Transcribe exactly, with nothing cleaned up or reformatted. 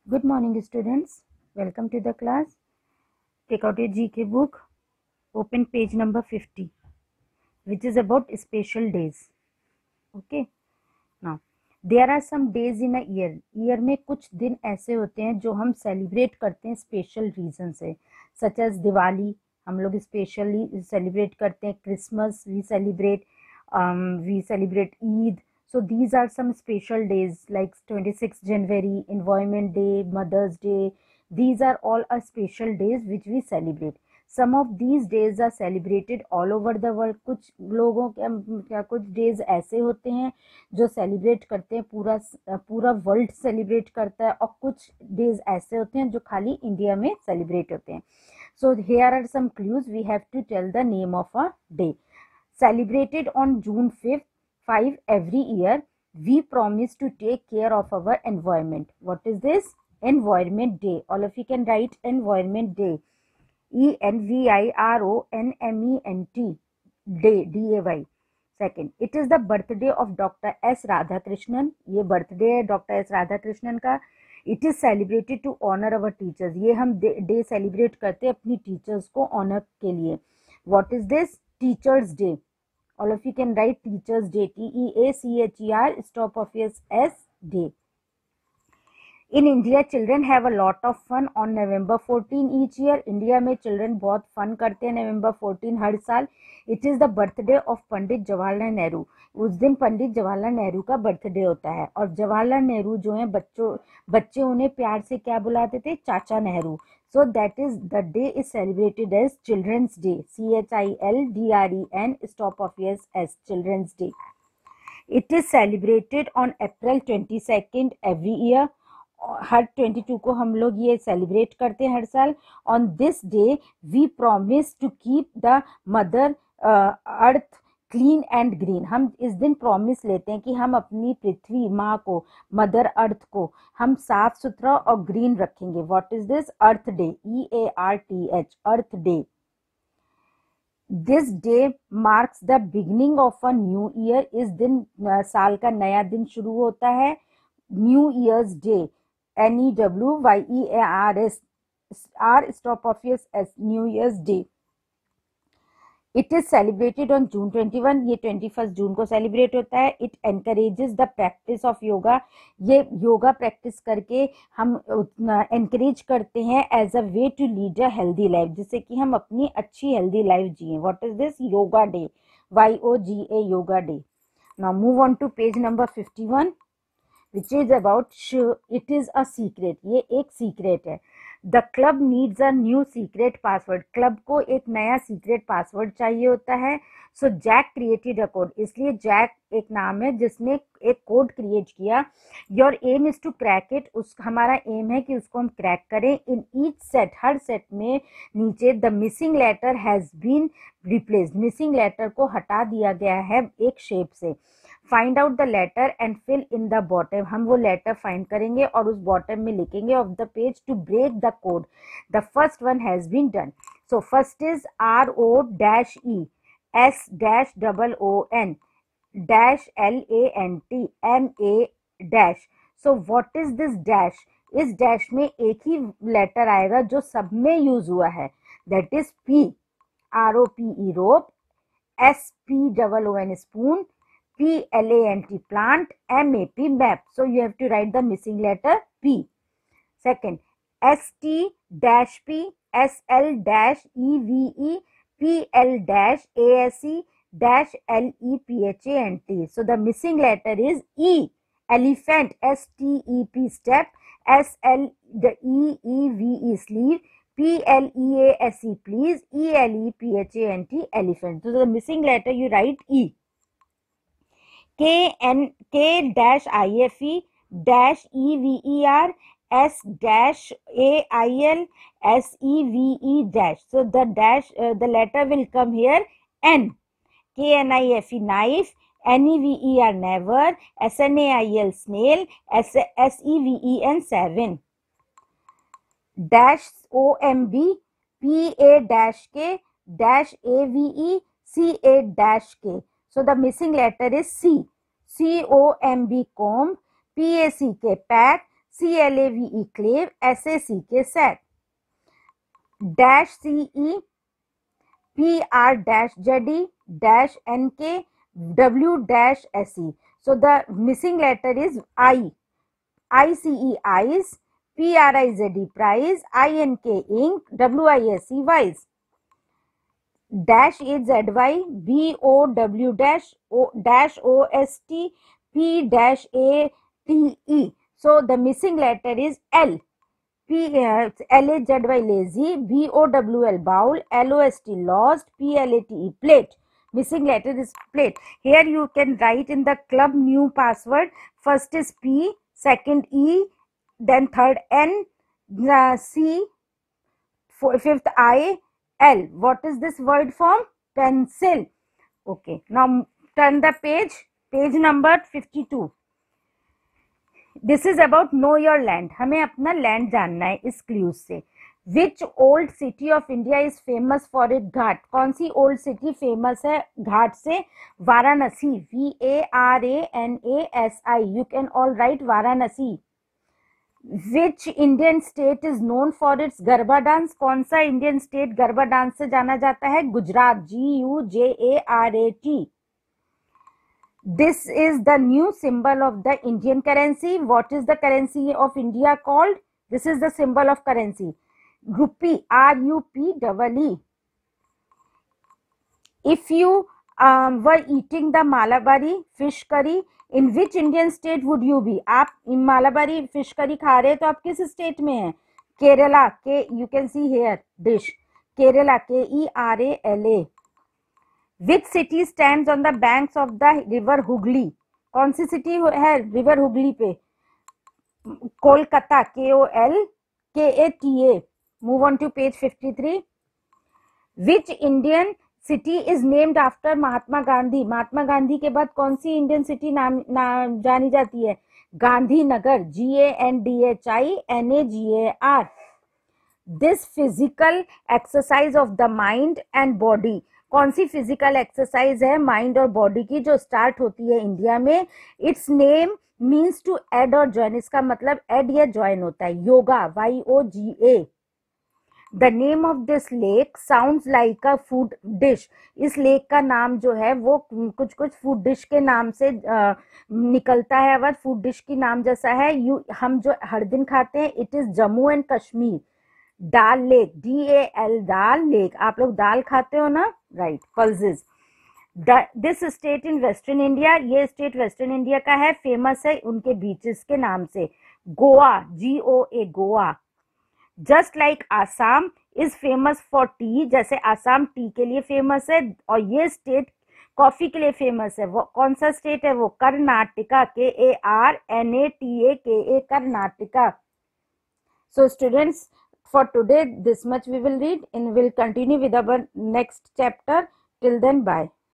Good morning, students. Welcome to the class. Take out your G K book. Open page number fifty, which is about special days. Okay. Now, there are some days in a year. Year में कुछ दिन ऐसे होते हैं जो हम celebrate करते हैं स्पेशल रीजन से, सच एज दिवाली हम लोग स्पेशली सेलिब्रेट करते हैं, Christmas we celebrate, we celebrate Eid. So these are some special days like twenty-sixth January, Environment Day, Mother's Day. These are all a special days which we celebrate. Some of these days are celebrated all over the world. कुछ लोगों के क्या कुछ days ऐसे होते हैं जो celebrate करते हैं, पूरा पूरा वर्ल्ड सेलिब्रेट करता है, और कुछ डेज ऐसे होते हैं जो खाली इंडिया में सेलिब्रेट होते हैं. So here are some clues. We have to tell the name of a day. Celebrated on June fifth. five every year, we promise to take care of our environment. What is this? Environment Day. All of you can write Environment Day. E N V I R O N M E N T Day, D A Y. Second, it is the birthday of Doctor S Radhakrishnan. ये birthday है Doctor S Radhakrishnan का. It is celebrated to honor our teachers. ये हम day celebrate करते हैं अपनी teachers को honor के लिए. What is this? Teachers Day. All of you can write Teachers Day. T E A C H E R, stop of S S Day. In India, children have a lot of fun on November fourteenth each year. India में children बहुत fun करते हैं November fourteenth हर साल. It is the birthday of Pandit Jawaharlal Nehru. उस दिन पंडित जवाहरलाल नेहरू का birthday होता है, और जवाहरलाल नेहरू जो हैं बच्चों बच्चे उन्हें प्यार से क्या बुलाते थे? चाचा Nehru. So that is the day is celebrated as Children's Day. C H I L D R E N, stop of S as Children's Day. It is celebrated on April twenty-second every year. हर बाईस को हम लोग ये celebrate करते हैं हर साल. On this day we promise to keep the mother earth clean and green. हम इस दिन प्रॉमिस लेते हैं कि हम अपनी पृथ्वी माँ को, मदर अर्थ को हम साफ सुथरा और ग्रीन रखेंगे. What is this? Earth day. E A R T H, earth day. This day marks the beginning of a new year. इस दिन uh, साल का नया दिन शुरू होता है. New year's day, N E W Y E A R S, R stop of S as New Year's Day. It is celebrated on June twenty-first. ये twenty-first जून को सेलिब्रेट होता है. It encourages the practice of yoga. ये yoga practice करके हम encourage करते हैं as a way to lead a healthy life, जिससे कि हम अपनी अच्छी healthy life जिएं. What is this? Yoga Day. Y O G A, Yoga Day. Now move on to page number fifty-one. Which is about it is a secret. ये एक secret है. The club needs a new secret password. Club को एक नया secret password चाहिए होता है. So Jack created a code. इसलिए Jack एक नाम है जिसने एक कोड क्रिएट किया. Your aim is to crack it. उस हमारा एम है कि उसको हम क्रैक करें. In each set, हर सेट में नीचे the missing letter has been replaced. Missing letter को हटा दिया गया है एक शेप से. Find out the letter and fill in the bottom. हम वो लेटर फाइंड करेंगे और उस बॉटम में लिखेंगे of the page to break the code. The first one has been done. So first is R O dash E S dash double O N dash L A N T M A dash. So what is this dash? इस dash में एक ही letter आएगा जो सब में use हुआ है. That is P. R O P E rope, S P double O N spoon, P L A N T plant, M A P map. So you have to write the missing letter P. Second, S T dash P, S L dash E V E, P L dash A S E dash L E P H A N T. So the missing letter is E. Elephant, S T E P step, S L the E E V E sleeve, P L E A S E please, E L E P H A N T elephant. So the missing letter you write E. K N K dash I F E dash E V E R S dash A I L S E V E dash. So the dash uh, the letter will come here N. K N I F E knife, N E V E R never, S N A I L snail, S S E V E N seven. Dash O M B P A dash K dash A V E C A dash K. So the missing letter is C. C O M B comb, P A C K pack, C L A V E clave, S A C K sac, dash C E, P R dash Z E, dash N K, W dash S E. So the missing letter is I. I C E eyes, P R I Z E prize, I N K ink, W I S E wise. Dash is Z Y, B O W dash O dash O S T, P dash A T E. So the missing letter is L. P uh, L A Z Y lazy, B O W L bowl, L O S T lost, P L A T E plate. Missing letter is plate. Here you can write in the club new password. First is P, second E, then third N, uh, C, four, fifth I, L. What is this word form? Pencil. Okay. Now turn the page. Page number fifty-two. This is about know your land. हमें अपना land जानना है इस clues से. Which old city of India is famous for its घाट? कौन सी old city famous है घाट से? Varanasi. V A R A N A S I. You can all write Varanasi. Which Indian state is known for its garba dance? कौन सा Indian state garba dance से जाना जाता है? Gujarat. G U J A R A T. This is the new symbol of the Indian currency. What is the currency of India called? This is the symbol of currency. Rupee. R U P E E. If you um, were eating the Malabari fish curry, in which Indian state would you be? आप Malabari fish curry खा रहे हैं तो आप किस state में हैं? केरला. के you can see here dish. Kerala. K E R A L A. Which city stands on the banks of the river Hooghly? कौन सी सिटी है रिवर हुगली पे? Kolkata. K O L K A T A. Move on to page fifty-three. Which Indian city is named after Mahatma Gandhi? Mahatma Gandhi के बाद कौन सी Indian city नाम ना, जानी जाती है? Gandhinagar. G A N D H I N A G A R. This physical exercise of the mind and body. कौन सी फिजिकल एक्सरसाइज है माइंड और बॉडी की जो स्टार्ट होती है इंडिया में? Its name means to add और ज्वाइन. इसका मतलब एड या ज्वाइन होता है. Yoga. Y O G A. The name of this lake sounds like a food dish. इस लेक का नाम जो है वो कुछ कुछ फूड डिश के नाम से आ, निकलता है. अगर फूड डिश की नाम जैसा है. यू हम जो हर दिन खाते हैं. It is Jammu and Kashmir. Dal lake. D A L Dal lake. आप लोग दाल खाते हो ना? Right. Pulses. This state in western India. ये स्टेट वेस्टर्न इंडिया का है. फेमस है उनके बीचेस के नाम से. Goa. G O A Goa. Just like Assam is famous for tea. जैसे आसाम टी के लिए फेमस है और ये स्टेट कॉफी के लिए फेमस है. वो कौन सा स्टेट है वो? Karnataka. K A R N A T A K A Karnataka. So students, for today this much we will read, and we'll continue with our next chapter. Till then, bye.